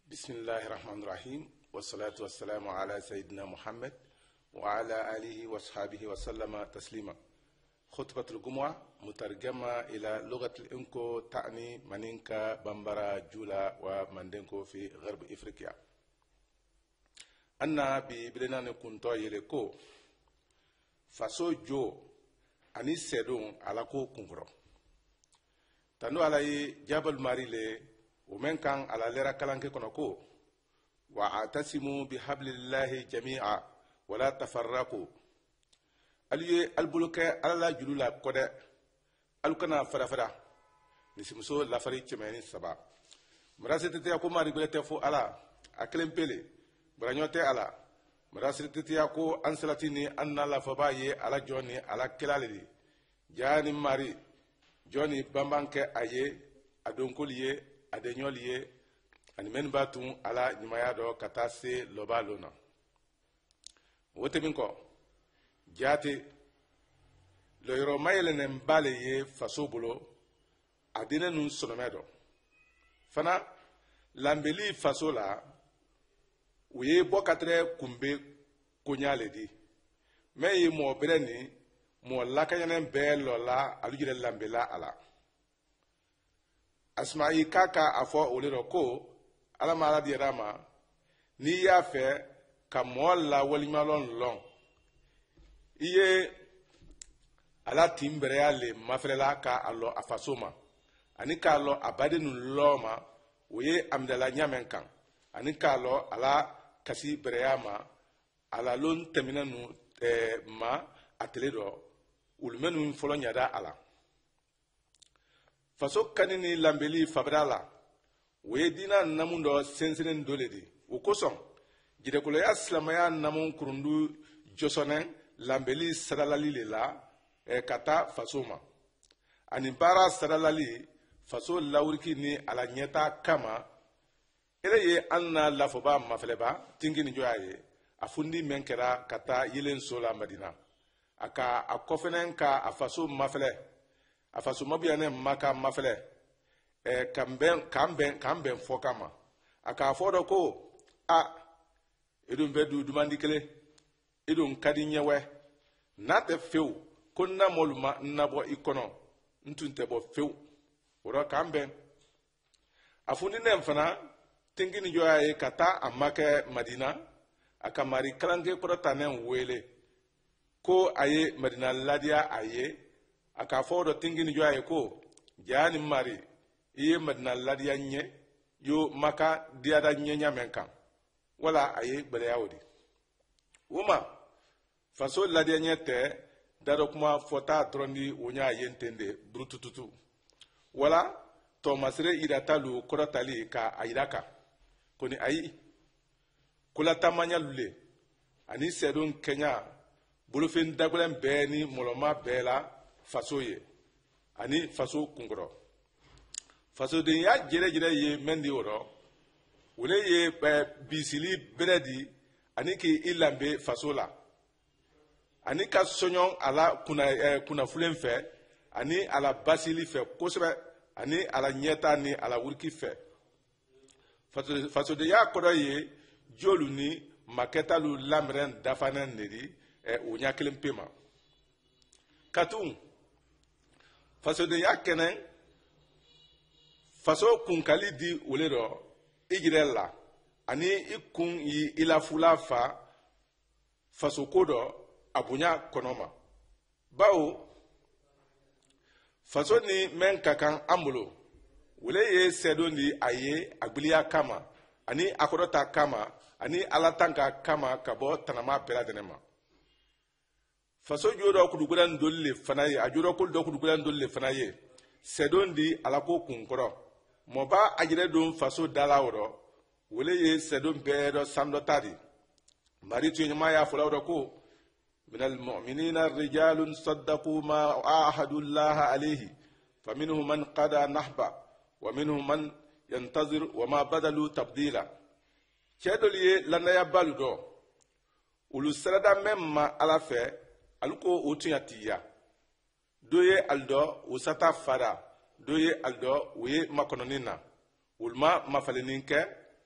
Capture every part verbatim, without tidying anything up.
بسم الله الرحمن الرحيم والصلاة والسلام على سيدنا محمد وعلى آله وصحبه وسلم تسليما. خطبة الجمعة مترجمة إلى لغة الإنكو تعني منينكا بامبرا جولا ومندنكو في غرب إفريقيا. أنا ببلنا نكونتو يلكو فاسو جو أني سيدون على كو كونغرو تنو على جبل ماريلي ومن كان على ليرا كلانكي كونكو واعتصموا بحبل الله جميعا ولا تفرقوا aliye albuluke ala julula kode alukana farafara nisimuso lafari chemeni saba mrasitete ko mari belete fo ala aklempele branyote ala mrasitete ko ansalatini anna la fabaye ala joni ala kelali jani mari joni bambanke aye adonkoliye adenyoliye ani men batun ala nyimaya do katase lobalona wote minko jati lo yoro mayele ne mbale ye faso bolo adina nun sonomedo fana lambeli faso la uye bokatre kumbe konyale di meyi mo bereni mo lakanyane belo la alujire lambela ala asma'i kaka afo olero ko ala mala di rama ni ya fe ka mo la walimalon long iye ala timbere ya le mafrela ka allo afasoma ani ka allo abadenu loma oye amdala nyamenkan ani ka allo ala kasi bereyama ala lon teminanu eh, ma ateledo ulmenu folo nyada ala faso kanini lambeli fabrala oye dina namundo sensinen doledi ukoson jide ko ya islamaya namun kurundu josonen lambeli sadalali le la e kata fasoma ani bara sadalali faso lawriki ni ala nyeta kama ele ye anna lafoba mafleba tingini joyaye afundi menkera kata yelen sola madina aka akofenen ka afaso mafle afaso mabiane maka mafle e kamben kamben kamben fokama aka fodo ko a edum bedu dumandikele idon kadinyewe nate few konna moluma nabo ikono ntunte bo few woro kambe afundi nem fana tingini joya kata amake madina akamari kalange korota nen wele ko aye madina ladia aye akafodo tingini joya ko jani mari iye madina ladia nye yo maka diada nyenya menkan wala aye bele yawdi wuma faso ladia nyete dado kuma fota drondi wonya yentende brutututu wala to masre idatalu korotali ka ayiraka koni ayi kula tamanya lule ani sedon kenya bulufin dagulen beni moloma bela faso ye ani faso kungro faso de ya jere jere ye mendi woro wule ye bisili bredi ani ki ilambe faso la ani ka sonyon ala kuna eh, kuna fulen fe ani ala basili fe kosebe ani ala nyeta ni ala wurki fe faso, faso de ya kodo ye jolu ni maketa lu lamren dafanen nedi e eh, unya pema katun faso de ya kenen faso kunkali di ulero igirella ani ikun yi ila fula fa faso kodo abunya konoma bawo faso ni men kakan amulo wule ye sedo ni aye agbilia kama ani akodota kama ani alatanka kama kabo tanama peladenema faso jodo kudugulan dolle fanaye ajodo kul do kudugulan dolle fanaye sedo ndi alako kunkoro moba ajire don faso dalawro wule ye sedo bedo sandotari mari tunyama ya fulawro ko من المؤمنين الرجال صدقوا ما عاهدوا الله عليه فمنهم من قضى نحبه ومنهم من ينتظر وما بدلوا تبديلا كدولي لنا يبالدو ulu serada memma ala fe aluko otunyatiya doye aldo usata fara doye aldo uye makononina ulma mafaleninke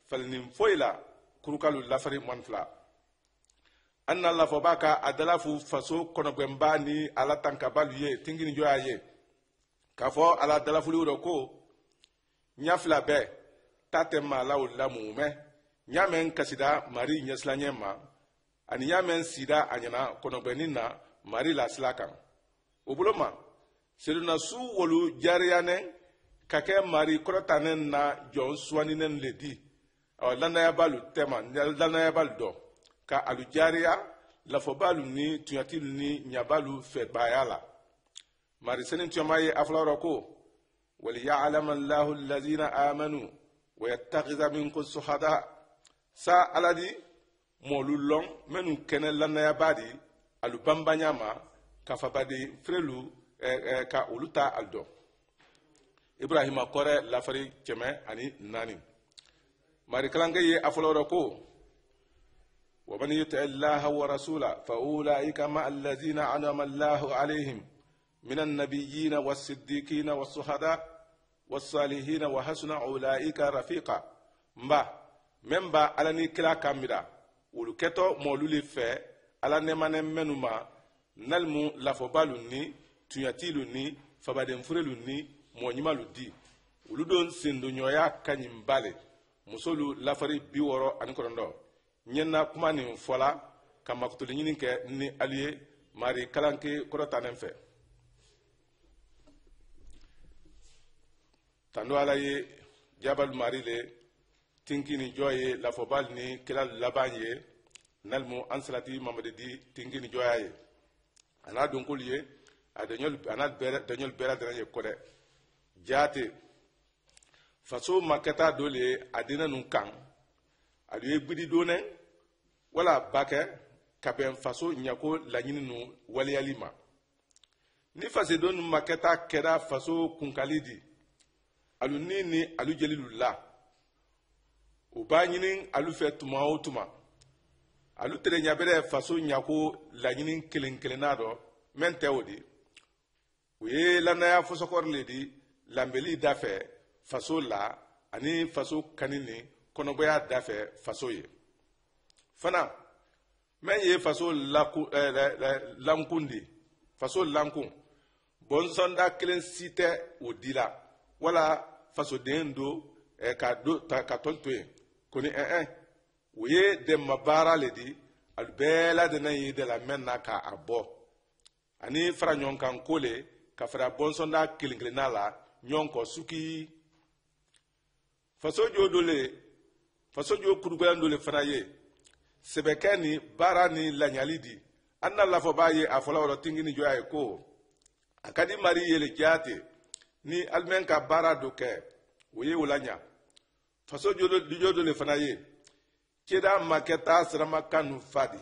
falnin foila kurukalu lafari manfla anna la fobaka adalafu faso kono bemba ni ala tankabalu ye tingini joya ye kafo ala dalafu liuro ko nyafla be tatema la ulamu me nyamen kasida mari nyaslanyema ani nyamen sida anyana kono benina mari la slakan ubuloma seduna su wolu jariyane kake mari korotanen na jon swaninen ledi aw lana ya balu tema lana ya balu do ka alu jariya la fobalu ni tuyatilu ni nyabalu fe bayala mari senin tuyamaye aflaro ko wal ya'lam Allahu alladhina amanu wa yattakhidha minkum shuhada sa aladi molulong menu kenel lana ya badi alu bambanyama kafabadi frelu eh, eh, ka uluta aldo Ibrahima kore lafari keme ani nani mari kalanga ye afloro ko wa man yuti Allah wa rasula fa ulaika ma allazina anama Allah alaihim minan nabiyyin was-siddiqin was-shuhada was-salihin wa hasuna ulaika rafiqa mba memba alani kila kamida uluketo moluli fe ala nemane menuma nalmu lafobalu ni tuyatilu ni fabadem furelu ni moñimalu di ulu don sendo ñoya kañim bale musolu lafari biworo ani korondo ñenna kumani fola kama kutuli ñinin ke ni allié mari kalanke korotanen fe tando ala ye jabal mari le tinkini joye lafobal ni kilal labanye nalmu ansalati mamade di tinkini joyaye ana donkul ye a dañol ana bera dañol bera dana ye kode jate faso maketa dole adina nun kan alu ye gbidi done wala bake kaben faso nyako lanyini nu waliyalima ni fase don maketa kera faso kunkalidi alu nini alu jelilula ubanyinin alu fe tuma o tuma alu tere nyabere faso nyako lanyini kelen kelenado mente odi uye lanaya fosokor ledi lambeli dafe faso la ani faso kanini konoboya dafe faso ye fana men ye faso laku eh, lankundi faso lankun bonsonda kelen site odila wala faso dendo eh, ka do ta ka tontoe koni eh eh uye de mabara ledi albela de nayi de la menna ka abo ani fra nyonkan kole ka fra bonsonda kilinglina la nyonko suki faso jodole faso jo kurugandole fanaye sebekeni barani lanyalidi anna lafo baye afola wala tingini joye ko akadi mari yele jate ni almenka bara doke woye wolanya faso jodole jodole fanaye keda maketa srama kanu fadi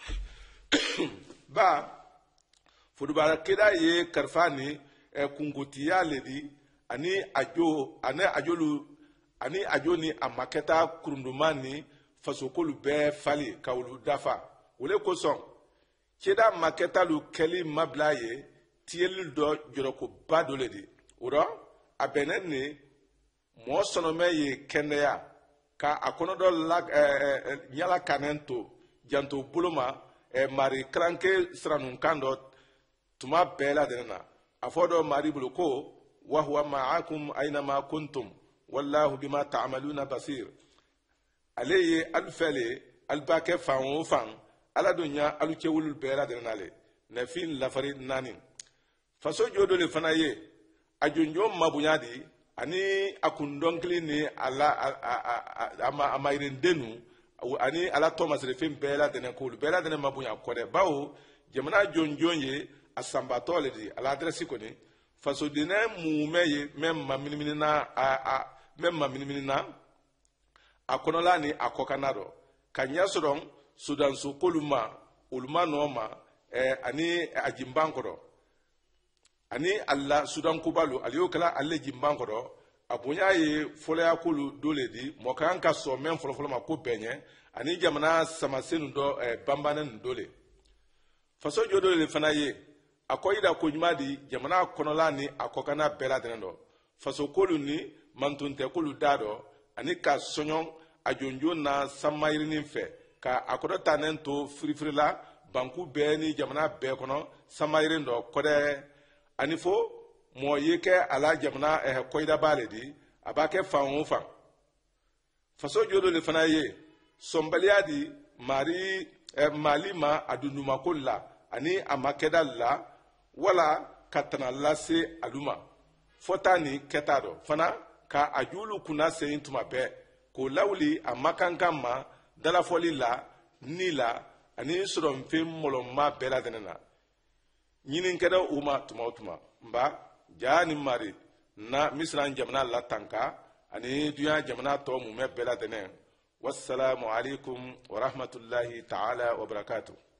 ba fudubara keda ye karfani e kungotiya ledi ani ajo ani ajolu ani ajoni amaketa kurundumani fasokolu be fali kawulu dafa wole koson keda maketa lu keli mablaye tielu do joroko badoledi uro abenene mo sonome ye kendeya ka akono do la eh, eh, nyala kanento janto buluma eh, mari kranke stranun kando tuma bela denna afodo mari buluko wa huwa ma'akum aina ma kuntum wallahu bima ta'maluna basir aleye alfale albake fan fan ala dunya alukewul bela denale na fin lafari nani faso jodo le fanaye ajonjo mabunyadi ani akundonkli ni ala ama amairendenu ani ala thomas refin bela denakul bela den mabunya kode bawo jamana jonjonye asambatole di ala adresi koni faso dine mumeye memma minimina a a memma minimina akonola ni akokanado kanya soron sudan so koluma uluma noma eh, ani ajimbankoro ani alla sudan kubalu aliyo kala alle jimbankoro abunya ye folaya kulu dole di mokanka so men folo folo ma ko benye ani jamana samasenu do eh, bambanen dole faso jodo le fanaye akoyida ko nyumadi jamana konola ni akokana bela denendo faso kolu ni mantunte kolu dado ani ka sonyon a jonjo na samayirinin fɛ ka a kɔrɔ tanen to firifiri la banku bɛɛ ni jamana bɛɛ kɔnɔ samayirin dɔ kɔdɛ ani fo mɔgɔ ye kɛ a la jamana ɛɛ kɔyidaba le di a b'a kɛ fan o fan faso jo dɔ le fana ye sɔnbaliya di mari ɛɛ mali ma a dundumako la ani a ma kɛda la wala ka tana lase alu ma fɔta ni kɛta dɔ fana ka a juulu kunna sen tuma bɛɛ k'o lawuli a ma kan kan ma dalafɔli la ni la ani sɔrɔnfɛn mɔlɔma bɛɛ lajɛlen na ɲininkɛda u ma tuma o tuma nba jaa ni mari na misiran jamana la tanka ani duya jamana tɔ mun bɛ bɛɛ lajɛlen wasalaamu alaikum wa rahmatulahi ta'ala wa barakatuh.